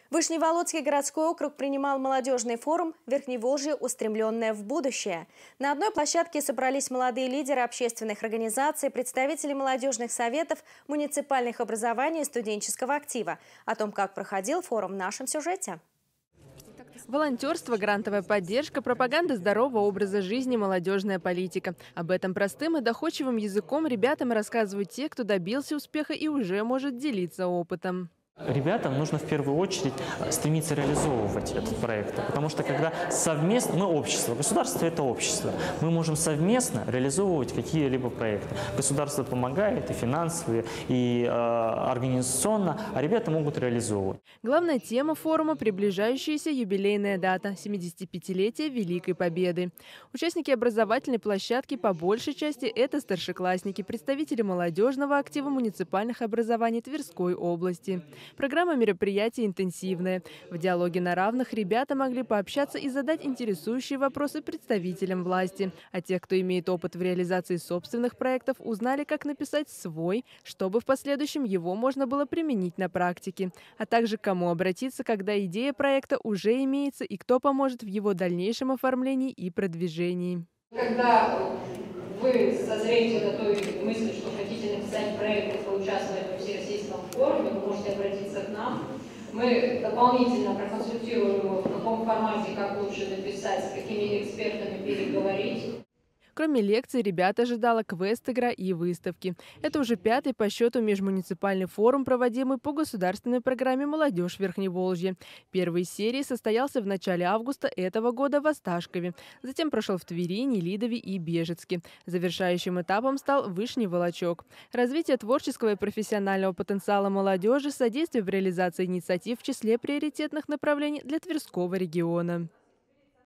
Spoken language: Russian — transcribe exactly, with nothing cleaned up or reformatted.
Вышневолодский городской округ принимал молодежный форум «Верхневолжье. Устремленное в будущее». На одной площадке собрались молодые лидеры общественных организаций, представители молодежных советов, муниципальных образований и студенческого актива. О том, как проходил форум, в нашем сюжете. Волонтерство, грантовая поддержка, пропаганда здорового образа жизни, молодежная политика. Об этом простым и доходчивым языком ребятам рассказывают те, кто добился успеха и уже может делиться опытом. Ребятам нужно в первую очередь стремиться реализовывать этот проект, потому что когда совместно, мы общество, государство – это общество, мы можем совместно реализовывать какие-либо проекты. Государство помогает и финансово, и э, организационно, а ребята могут реализовывать. Главная тема форума – приближающаяся юбилейная дата – семидесятипятилетие Великой Победы. Участники образовательной площадки по большей части – это старшеклассники, представители молодежного актива муниципальных образований Тверской области. Программа мероприятий интенсивная. В диалоге на равных ребята могли пообщаться и задать интересующие вопросы представителям власти. А те, кто имеет опыт в реализации собственных проектов, узнали, как написать свой, чтобы в последующем его можно было применить на практике. А также к кому обратиться, когда идея проекта уже имеется и кто поможет в его дальнейшем оформлении и продвижении. Когда вы созреете до той мысли, что хотите написать проект и поучаствовать во всероссийском форуме, вы можете обратиться к нам. Мы дополнительно проконсультируем его, в каком формате, как лучше написать, с какими экспертами переговорить. Кроме лекций, ребят ожидала квест-игра и выставки. Это уже пятый по счету межмуниципальный форум, проводимый по государственной программе «Молодежь Верхневолжья». Первый из серии состоялся в начале августа этого года в Осташкове. Затем прошел в Твери, Нелидове и Бежецке. Завершающим этапом стал Вышний Волочек. Развитие творческого и профессионального потенциала молодежи, содействие в реализации инициатив в числе приоритетных направлений для Тверского региона.